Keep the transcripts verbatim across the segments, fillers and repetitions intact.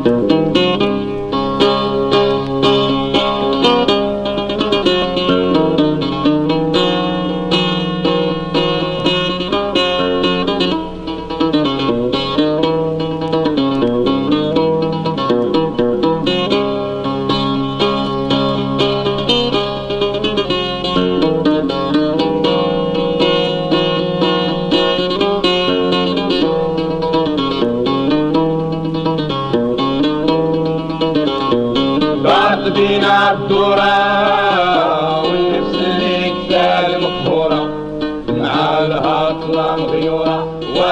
بينا الدورة والنفس اللي تسال مقهورة مع الهطلة مغيورة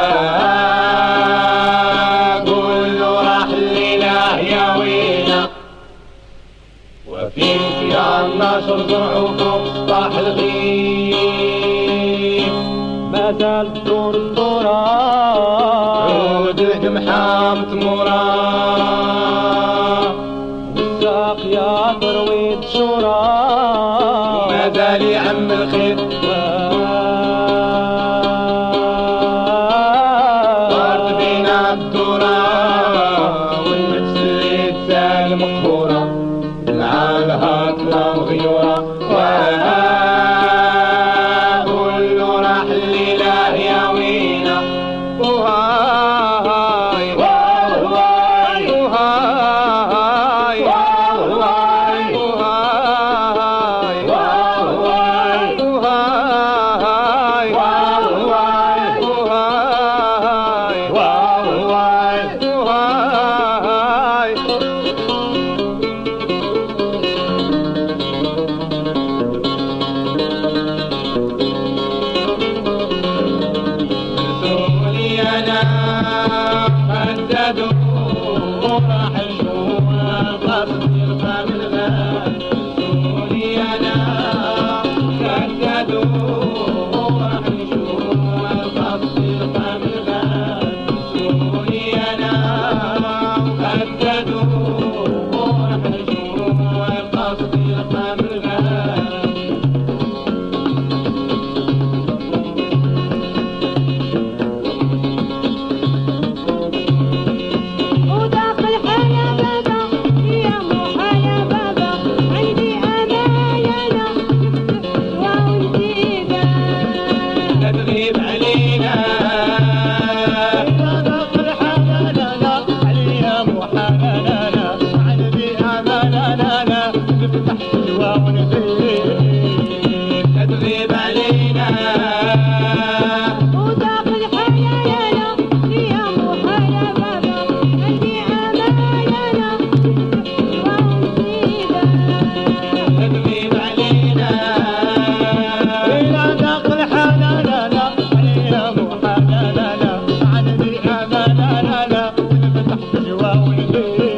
وقول له راح الليلة يا وينا وفيك يا النشر زرعوا فوق سطح الغيب ما زال الدور الدورة عود الجمحة متمورة يا ترويد شورى وما زال يعم الخير طارت بينا الدورة والنفس اللي تسال مقهورة مع الهطلة مغيورة وقول له راح الليلة يا وينا وهاي وهاي وهاي لا لا لا لا لا لا لا لا لا لا لا لا لا لا لا لا لا